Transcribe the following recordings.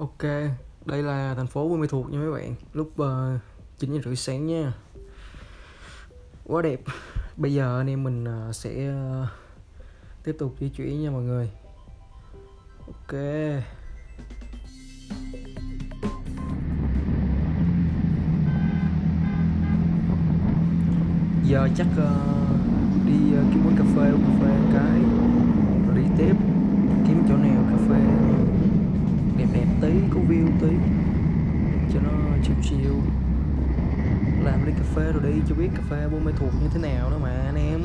Ok, đây là thành phố Buôn Ma Thuột nha mấy bạn. Lúc 9 giờ rưỡi sáng nha. Quá đẹp. Bây giờ anh em mình sẽ tiếp tục di chuyển nha mọi người. Ok. Giờ chắc đi kiếm quán cà phê, cái rồi đi tiếp, kiếm chỗ nào cà phê đẹp đẹp tí, có view tí cho nó chill. Làm ly cà phê rồi đi cho biết cà phê Buôn Ma Thuột như thế nào đó mà anh em.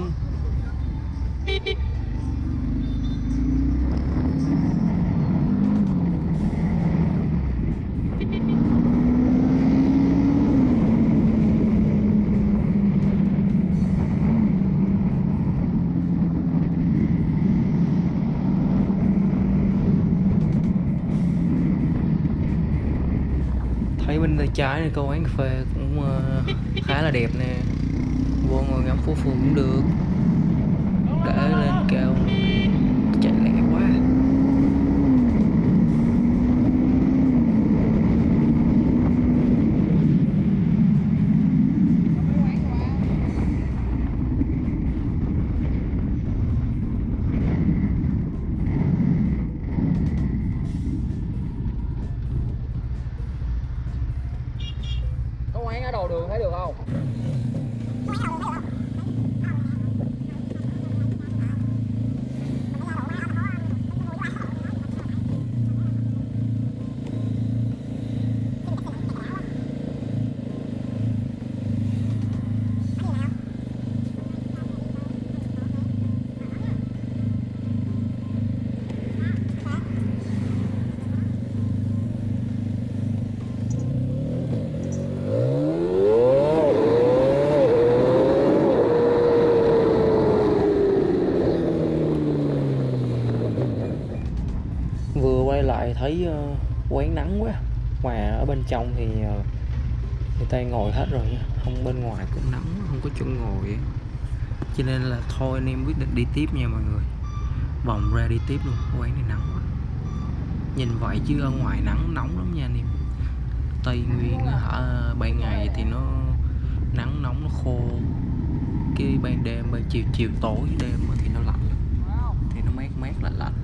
Thấy bên tay trái này có quán cà phê cũng khá là đẹp nè, vô ngồi ngắm phố phường cũng được. Để lên cao chạy lẹ quá. Có quán ở đầu đường thấy được không? Vừa quay lại thấy quán nắng quá, mà ở bên trong thì người ta ngồi hết rồi nha, không, bên ngoài cũng nắng, không có chỗ ngồi ấy. Cho nên là thôi anh em quyết định đi tiếp nha mọi người, vòng ra đi tiếp luôn. Quán này nắng quá, nhìn vậy chứ ở ngoài nắng nóng lắm nha anh em. Tây Nguyên hả, ban ngày thì nó nắng nóng nó khô, cái ban đêm, ban chiều chiều tối đêm thì nó lạnh, thì nó mát mát lạnh lạnh.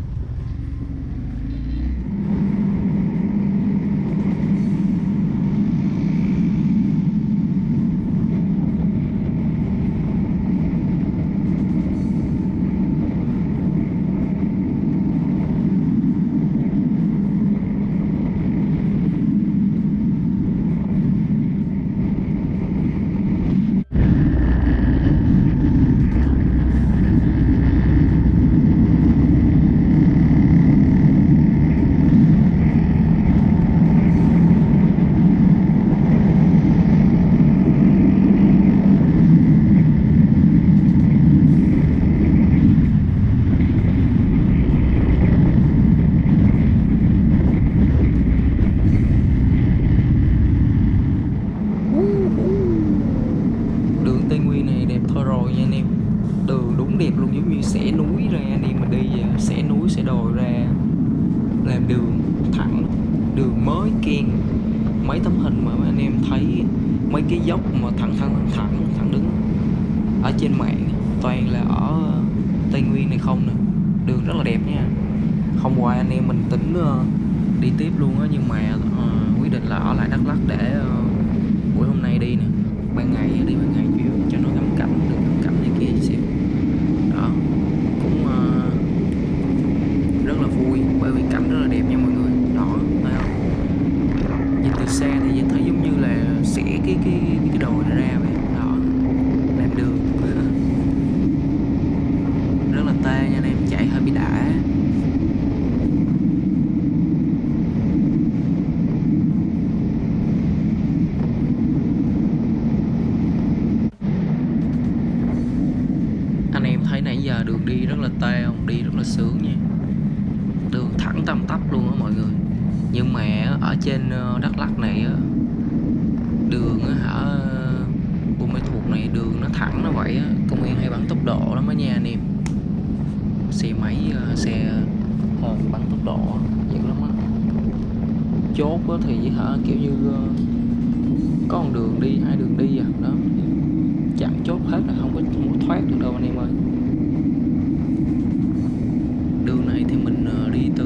Đường Tây Nguyên này đẹp thôi rồi nha anh em. Đường đúng đẹp luôn, giống như xẻ núi ra anh em, mình đi vậy, xẻ núi xẻ đồi ra, làm đường thẳng, đường mới kiên. Mấy tấm hình mà mấy anh em thấy mấy cái dốc mà thẳng đứng ở trên mạng toàn là ở Tây Nguyên này không nè. Đường rất là đẹp nha. Hôm qua anh em mình tính đi tiếp luôn á, nhưng mà quyết định là ở lại Đắk Lắk để buổi hôm nay đi nè. Ban ngày đi, ban ngày chiều cho nó ngắm cảnh, được ngắm cảnh này kia xíu đó, cũng rất là vui bởi vì cảnh rất là đẹp nha mọi người. Đó, thấy không? Nhìn từ xa thì thấy giống như là xẻ cái đồi này ra vậy đó, làm đường rất là tê nha anh em, chạy hơi bị đã. Anh em thấy nãy giờ đường đi rất là tê không? Đi rất là sướng nha. Đường thẳng tăm tắp luôn á mọi người. Nhưng mà ở trên Đắk Lắk này đường hả, Buôn Ma Thuột này đường nó thẳng nó vậy á, công an hay bắn tốc độ lắm á nha anh em. Xe máy xe hồn bắn tốc độ dữ lắm á. chốt á thì hả, kiểu như có một đường đi, hai đường đi à đó, chặn chốt hết là không có thoát được đâu anh em ơi. Đường này thì mình đi từ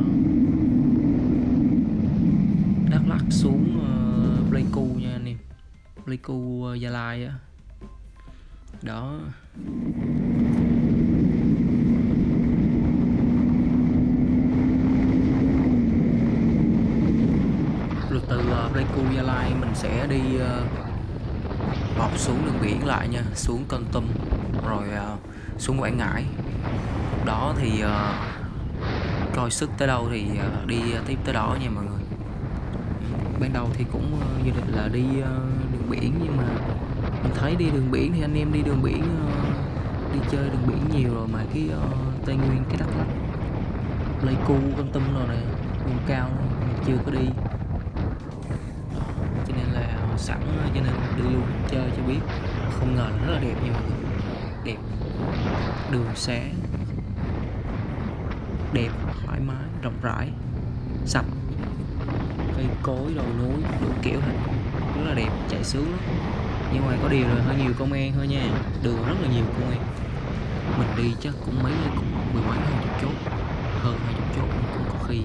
Đắk Lắk xuống Pleiku nha anh em, Pleiku Gia Lai á đó. Rồi từ Pleiku Gia Lai mình sẽ đi bọc xuống đường biển lại nha, xuống Kon Tum rồi xuống Quảng Ngãi. Đó thì coi sức tới đâu thì đi tiếp tới đó nha mọi người. Ban đầu thì cũng dự định là đi đường biển, nhưng mà mình thấy đi đường biển thì anh em đi đường biển đi chơi đường biển nhiều rồi, mà cái Tây Nguyên, cái Đắk Lắk, Pleiku, Kon Tum rồi này, vùng cao mình chưa có đi. Đó, cho nên là sẵn cho nên đi luôn chơi cho biết. Không ngờ là rất là đẹp nha mọi người, đẹp, đường xá đẹp, thoải mái, rộng rãi, sạch, cây cối, đồi núi, đủ kiểu hết, rất là đẹp, chạy sướng lắm. Nhưng mà có điều là hơi nhiều công an thôi nha, đường rất là nhiều công an. Mình đi chắc cũng mười mấy 20 chốt, hơn 20 chốt cũng có khi.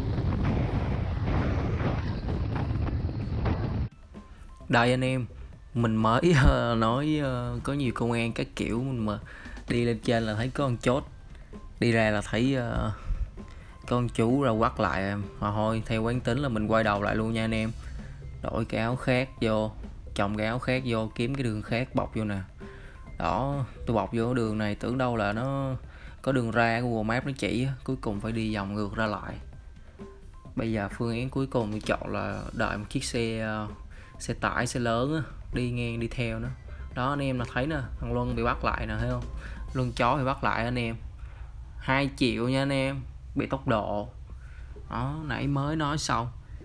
Đây anh em, mình mới nói có nhiều công an các kiểu, mình mà đi lên trên là thấy có con chốt, đi ra là thấy con chú ra quắt lại em. Mà thôi theo quán tính là mình quay đầu lại luôn nha anh em, đổi cái áo khác vô, chồng cái áo khác vô, kiếm cái đường khác bọc vô nè. Đó, tôi bọc vô đường này tưởng đâu là nó có đường ra, Google Maps nó chỉ, cuối cùng phải đi vòng ngược ra lại. Bây giờ phương án cuối cùng tôi chọn là đợi một chiếc xe tải, xe lớn á, đi ngang đi theo nó. Đó anh em là thấy nè, thằng Luân bị bắt lại nè, thấy không? Luân chó bị bắt lại anh em, 2 triệu nha anh em, bị tốc độ. Đó, nãy mới nói xong.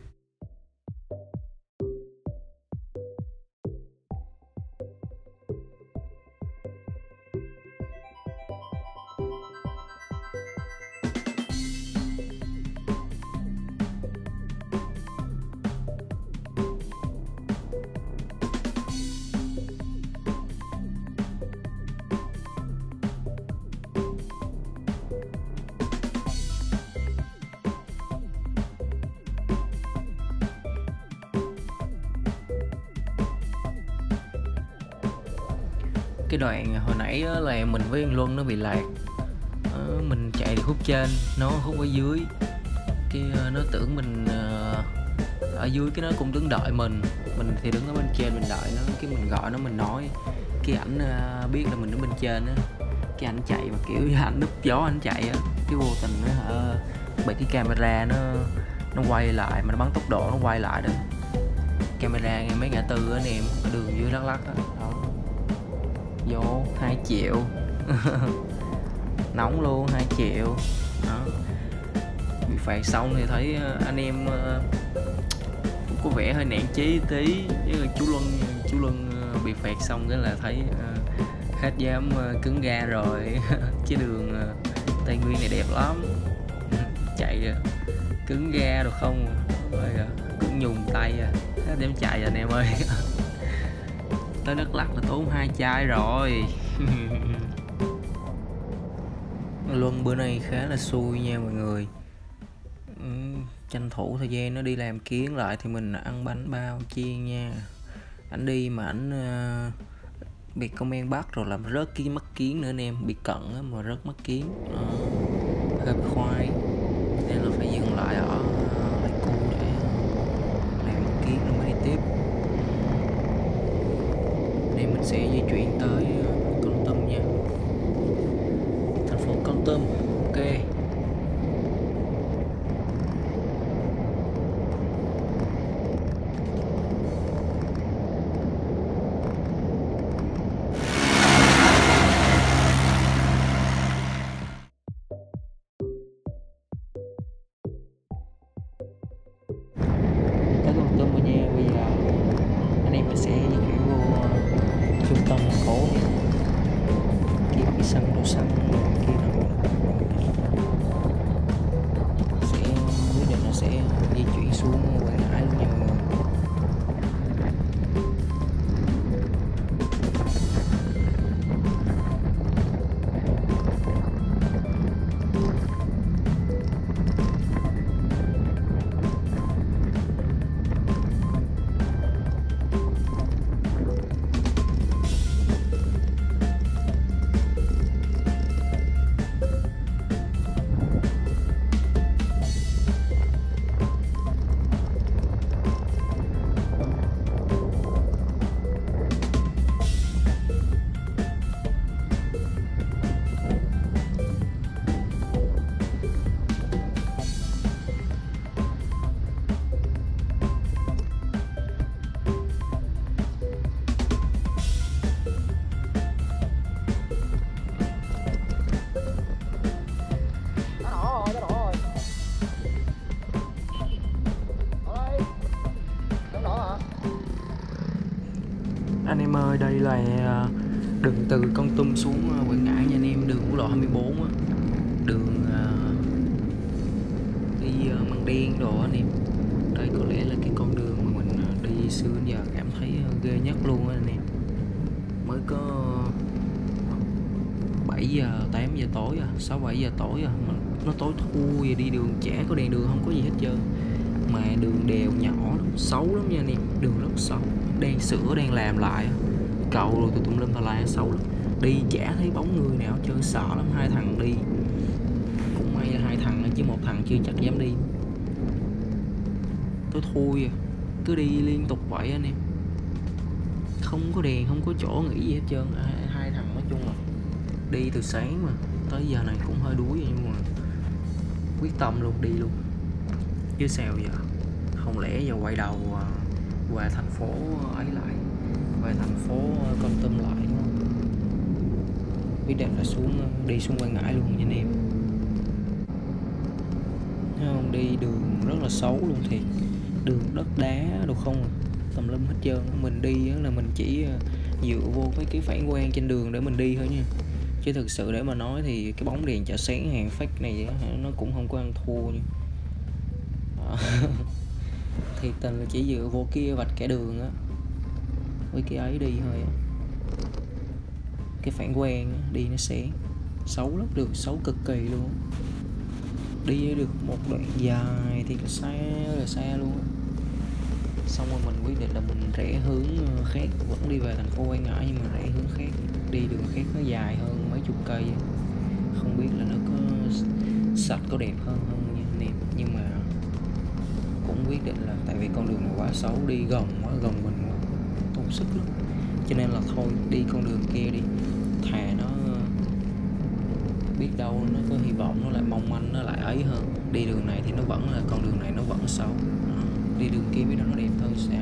Cái đoạn hồi nãy là mình với anh Luân nó bị lạc, mình chạy được khúc trên, nó khúc ở dưới, cái nó tưởng mình ở dưới, cái nó cũng đứng đợi mình thì đứng ở bên trên mình đợi nó. Cái mình gọi nó, mình nói, cái ảnh biết là mình ở bên trên á, cái ảnh chạy mà kiểu ảnh núp gió ảnh chạy á, cái vô tình nó bị cái camera nó quay lại, mà nó bắn tốc độ nó quay lại đó. Camera ngay mấy ngã tư á anh em, ở đường dưới Đắk Lắk á. Đó, vô 2 triệu nóng luôn, 2 triệu đó. Bị phạt xong thì thấy anh em cũng có vẻ hơi nản chí tí, với chú Luân bị phạt xong cái là thấy hết dám cứng ga rồi chứ đường Tây Nguyên này đẹp lắm chạy cứng ga được không rồi cũng nhùng tay hết dám chạy rồi anh em ơi tới Đắk Lắk là tốn 2 chai rồi Luân bữa nay khá là xui nha mọi người. Tranh thủ thời gian nó đi làm kiến lại thì mình ăn bánh bao chiên nha. Ảnh đi mà ảnh bị công an bắt rồi làm rớt cái mắt kiến nữa anh em, bị cận á mà rớt mắt kiến, hơi khoai nên là phải dừng lại ở Pleiku để làm kiến rồi mới đi tiếp. Nên mình sẽ di chuyển tới Kon Tum nha, thành phố Kon Tum. Ok. Tới Kon Tum rồi nha, bây giờ anh em mình sẽ di chuyển vô trung tâm thành phố nha, kiếm cái xăng đổ xăng kia nó sẽ quyết định là sẽ di chuyển xuống xuống Quảng Ngãi luôn nha mọi người. Anh em ơi, đây là đường từ Kon Tum xuống Quảng Ngãi nha anh em, đường quốc lộ 24 á, đường đi Măng Đen đồ anh em. Đây có lẽ là cái con đường mà mình đi xưa đến giờ cảm thấy ghê nhất luôn á anh em. Mới có 7 giờ, 8 giờ tối à, 6 7 giờ tối à, mà nó tối thui vậy, đi đường chả có đèn đường, không có gì hết trơn. Mà đường đèo nhỏ lắm, xấu lắm nha anh em, đường rất xấu, đang sửa đang làm lại, cầu rồi tụi tùm lum tà la, xấu lắm. Đi chả thấy bóng người nào hết trơn, sợ lắm. Hai thằng đi cũng may là hai thằng chứ một thằng chưa chắc dám đi. Tôi thui à, cứ đi liên tục vậy anh em, không có đèn, không có chỗ nghỉ gì hết trơn. Hai thằng nói chung là đi từ sáng mà tới giờ này cũng hơi đuối, nhưng mà quyết tâm luôn, đi luôn chứ sao giờ. Không lẽ giờ quay đầu qua thành phố ấy lại, qua thành phố Kon Tum lại đúng không? Quyết định là đi xuống Quảng Ngãi luôn nha anh em. Thấy không, đi đường rất là xấu luôn thiệt, đường đất đá đồ không tùm lum hết trơn. Mình đi là mình chỉ dựa vô mấy cái phản quang trên đường để mình đi thôi nha, chứ thực sự để mà nói thì cái bóng đèn chợ sáng hàng fake này nó cũng không có ăn thua nha. Thì tình là chỉ dựa vô kia vạch kẻ đường á với cái ấy đi thôi á. Cái phản quang á, đi nó sáng, xấu lắm, đường xấu cực kỳ luôn. Đi được một đoạn dài thì là xa luôn á. Xong rồi mình quyết định là mình rẽ hướng khác, vẫn đi về thành phố Quảng Ngãi nhưng mà rẽ hướng khác, đi đường khác nó dài hơn mấy chục cây. Không biết là nó có sạch, có đẹp hơn không nha anh em, nhưng mà cũng quyết định là tại vì con đường này quá xấu, đi gần quá, gần mình quá, tốn sức lắm, cho nên là thôi đi con đường kia đi, thà nó biết đâu nó có hy vọng, nó lại mong manh, nó lại ấy hơn. Đi đường này thì nó vẫn là con đường này, nó vẫn xấu đó. Đi đường kia biết đâu nó đẹp hơn sao.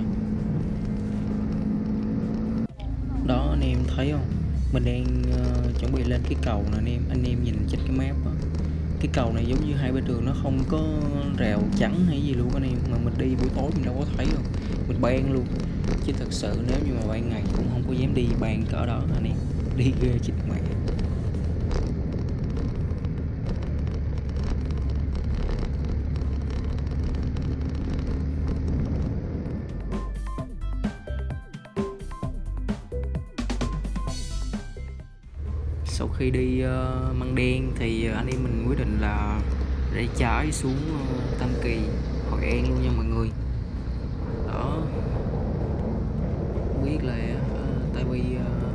Đó anh em thấy không, mình đang chuẩn bị lên cái cầu nè anh em nhìn trên cái map đó. Cái cầu này giống như hai bên đường nó không có rào chắn hay gì luôn anh em, mà mình đi buổi tối mình đâu có thấy đâu, mình ban luôn. Chứ thật sự nếu như mà ban ngày cũng không có dám đi ban cỡ đó anh em, đi ghê chết mẹ. Sau khi đi Măng Đen thì anh em mình quyết định là rẽ trái xuống Tam Kỳ, Hội An luôn nha mọi người. Đó, biết là tại vì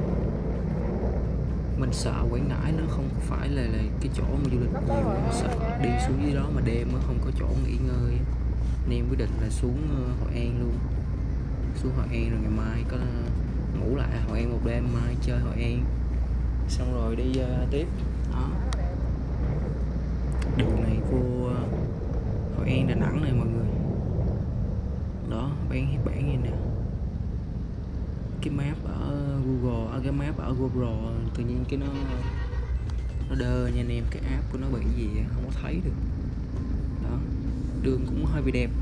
mình sợ Quảng Ngãi nó không phải là cái chỗ mà du lịch nhiều, sợ đi xuống dưới đó mà đêm nó không có chỗ nghỉ ngơi. Anh em quyết định là xuống Hội An luôn, xuống Hội An rồi ngày mai có ngủ lại Hội An một đêm, mai chơi Hội An xong rồi đi tiếp. Đó, đường này vô Hội An Đà Nẵng này mọi người. Đó, bán gì nè, cái map ở Google, cái map ở Google tự nhiên cái nó đơ nha anh em, cái app của nó bị gì không có thấy được. Đó, đường cũng hơi bị đẹp.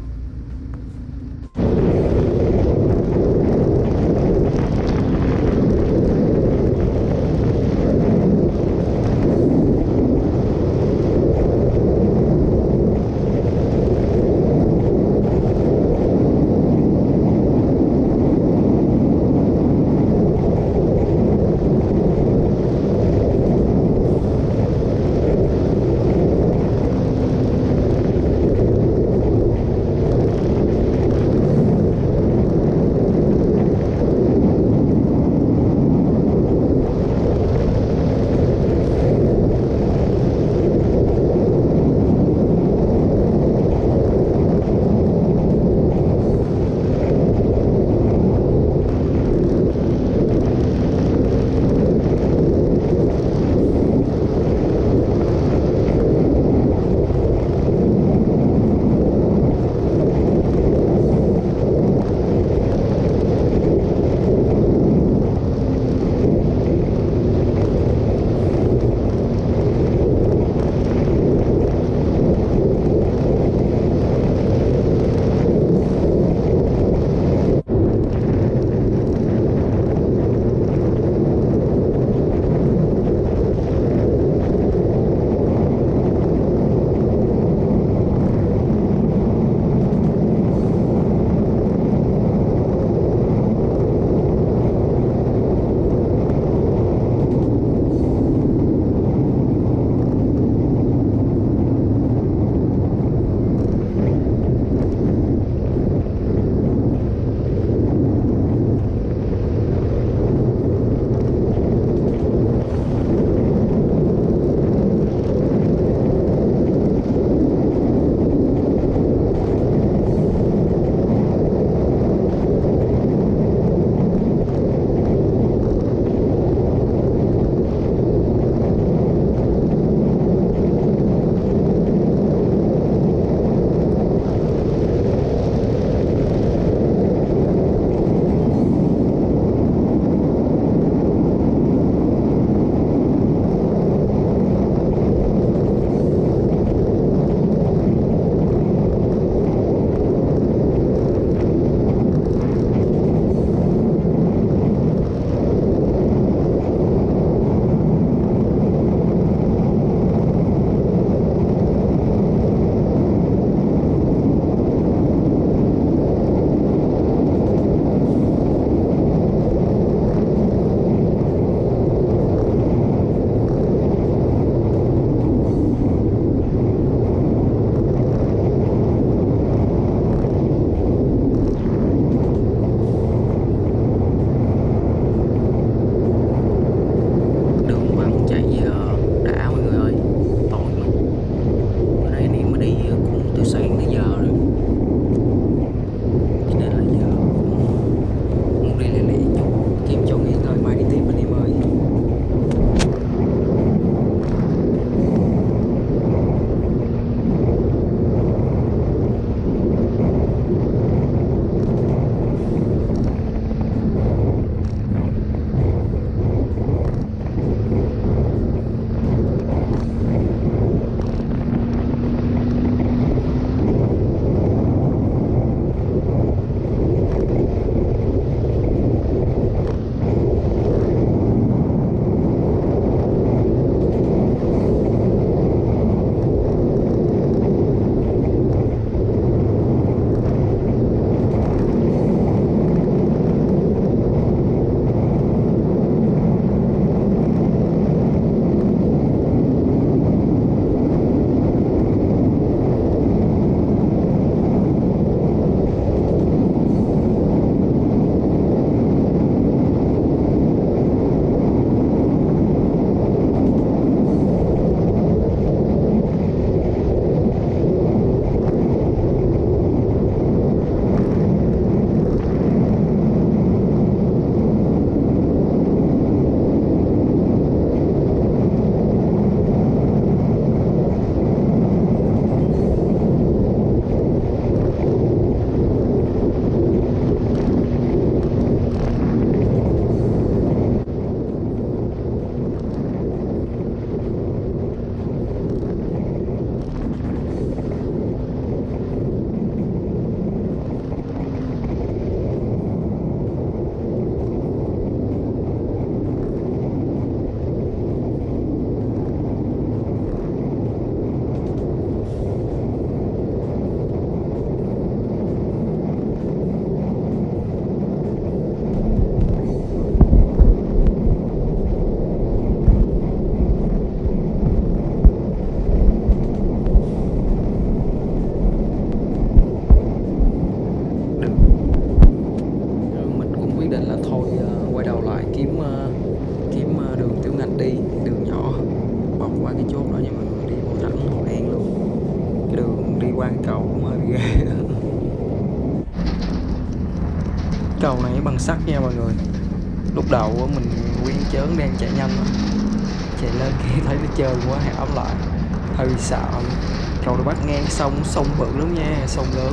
Cầu này bằng sắt nha mọi người. Lúc đầu á mình nguyên chớn đang chạy nhanh á, chạy lên kia thấy nó trơn quá ám lại, hơi sợ. Cầu này bắt ngang sông bự lắm nha, sông lớn.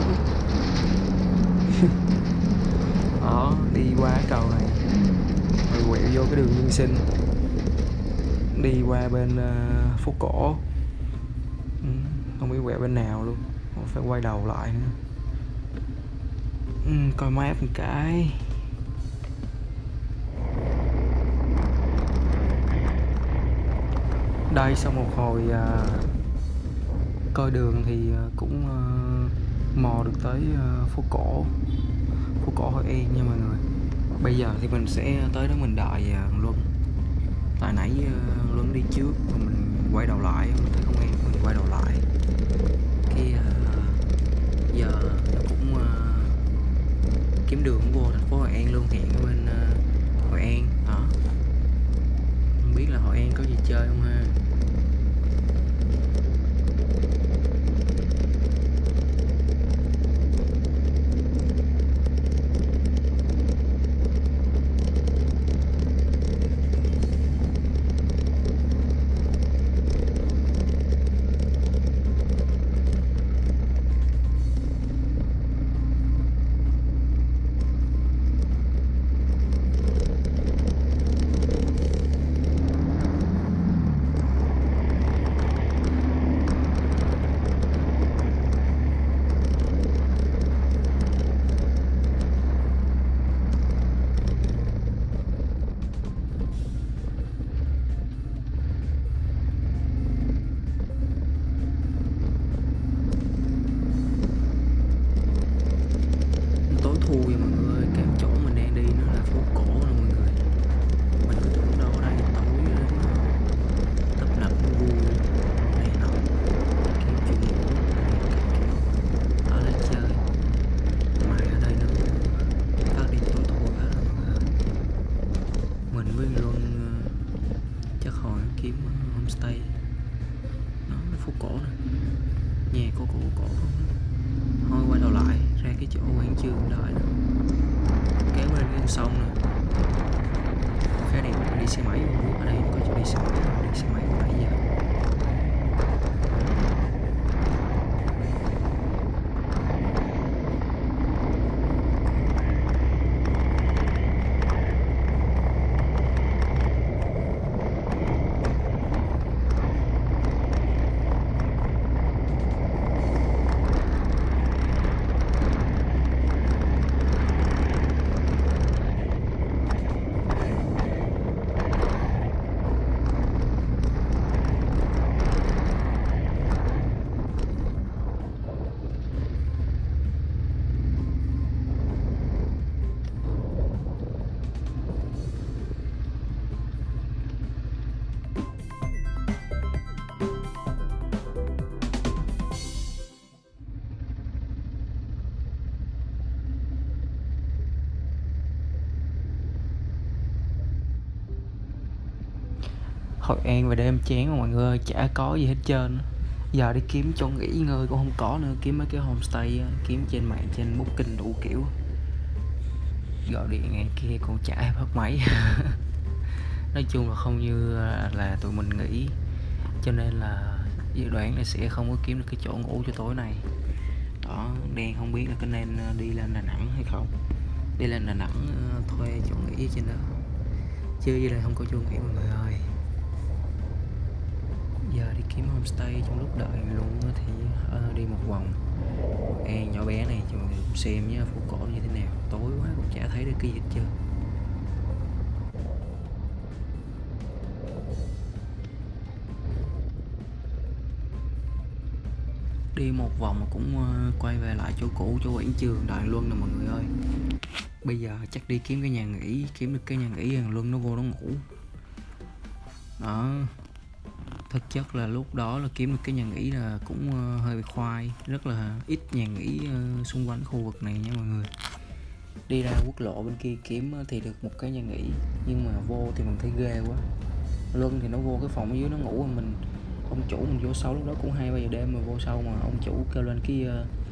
Đó, đi qua cầu này rồi quẹo vô cái đường Nhân Sinh, đi qua bên phố cổ. Không biết quẹo bên nào luôn, phải quay đầu lại nữa. Coi map một cái. Đây sau một hồi coi đường thì cũng mò được tới phố cổ Hội An nha mọi người. Bây giờ thì mình sẽ tới đó mình đợi Luân. Tại nãy Luân đi trước rồi mình quay đầu lại, mình thấy không an mình quay đầu lại. Cái giờ nó cũng kiếm đường vô thành phố Hội An luôn, hẹn ở bên Hội An đó. Không biết là Hội An có gì chơi không ha. Hội An về đêm chán mà mọi người ơi, chả có gì hết trơn. Giờ đi kiếm chỗ nghỉ ngơi cũng không có nữa, kiếm mấy cái homestay, kiếm trên mạng, trên Booking đủ kiểu. Gọi điện ngày kia còn chả bắt máy. Nói chung là không như là tụi mình nghĩ, cho nên là dự đoán là sẽ không có kiếm được cái chỗ ngủ cho tối này. Đó, đang không biết là có nên đi lên Đà Nẵng hay không. Đi lên Đà Nẵng thuê chỗ nghỉ trên đó, chứ dưới đây không có chỗ nghỉ mọi người ơi. Giờ đi kiếm homestay trong lúc đợi luôn thì đi một vòng Hội An nhỏ bé này cho mọi người cùng xem nhé, phố cổ như thế nào. Tối quá cũng chả thấy được cái gì hết trơn. Đi một vòng cũng quay về lại chỗ cũ, chỗ quảng trường đợi Luân nè mọi người ơi. Bây giờ chắc đi kiếm cái nhà nghỉ, kiếm được cái nhà nghỉ thằng Luân nó vô nó ngủ. Đó, thực chất là lúc đó là kiếm được cái nhà nghỉ là cũng hơi bị khoai, rất là ít nhà nghỉ xung quanh khu vực này nha mọi người. Đi ra quốc lộ bên kia kiếm thì được một cái nhà nghỉ, nhưng mà vô thì mình thấy ghê quá. Luân thì nó vô cái phòng ở dưới nó ngủ, mà mình ông chủ mình vô sau lúc đó cũng 2-3 giờ đêm mà vô sau mà ông chủ kêu lên cái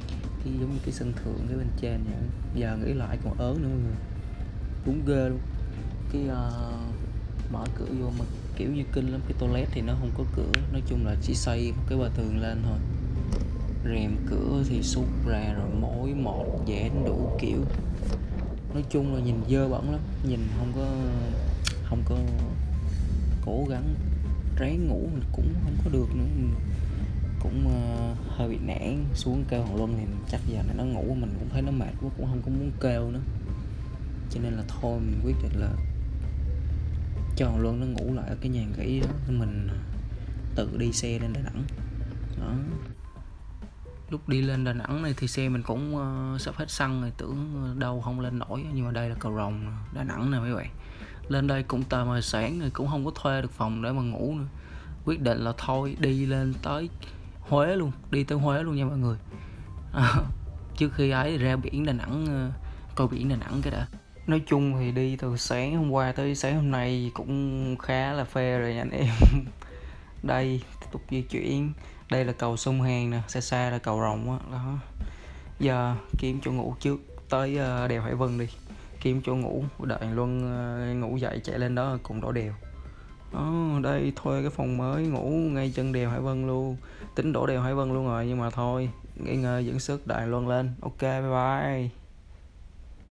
cái giống như cái sân thượng cái bên trên vậy. Giờ nghĩ lại còn ớn nữa mọi người, đúng ghê luôn. Cái mở cửa vô mà kiểu như kinh lắm. Cái toilet thì nó không có cửa, nói chung là chỉ xây một cái bờ tường lên thôi. Rèm cửa thì xúc ra rồi mối một dán đủ kiểu. Nói chung là nhìn dơ bẩn lắm, nhìn không có cố gắng ráng ngủ mình cũng không có được nữa. Mình cũng hơi bị nản. Xuống kêu Hoàng Luân thì chắc giờ này nó ngủ, mình cũng thấy nó mệt quá, cũng không có muốn kêu nữa. Cho nên là thôi mình quyết định là cho Hoàng Luân nó ngủ lại ở cái nhà nghỉ đó, mình tự đi xe lên Đà Nẵng đó. Lúc đi lên Đà Nẵng này thì xe mình cũng sắp hết xăng rồi, tưởng đâu không lên nổi. Nhưng mà đây là cầu Rồng Đà Nẵng nè mấy bạn. Lên đây cũng tờ mờ sáng rồi, cũng không có thuê được phòng để mà ngủ nữa. Quyết định là thôi đi lên tới Huế luôn, đi tới Huế luôn nha mọi người. Trước khi ấy ra biển Đà Nẵng, coi biển Đà Nẵng cái đã. Nói chung thì đi từ sáng hôm qua tới sáng hôm nay cũng khá là phê rồi nha anh em. Đây tiếp tục di chuyển. Đây là cầu sông Hàn nè, xa xa là cầu Rồng á đó. Giờ kiếm chỗ ngủ trước, tới đèo Hải Vân đi, kiếm chỗ ngủ, đợi Luân ngủ dậy chạy lên đó cùng đổ đèo. Đây thuê cái phòng mới ngủ ngay chân đèo Hải Vân luôn. Tính đổ đèo Hải Vân luôn rồi nhưng mà thôi, nghỉ ngơi dưỡng sức đợi Luân lên. Ok bye bye.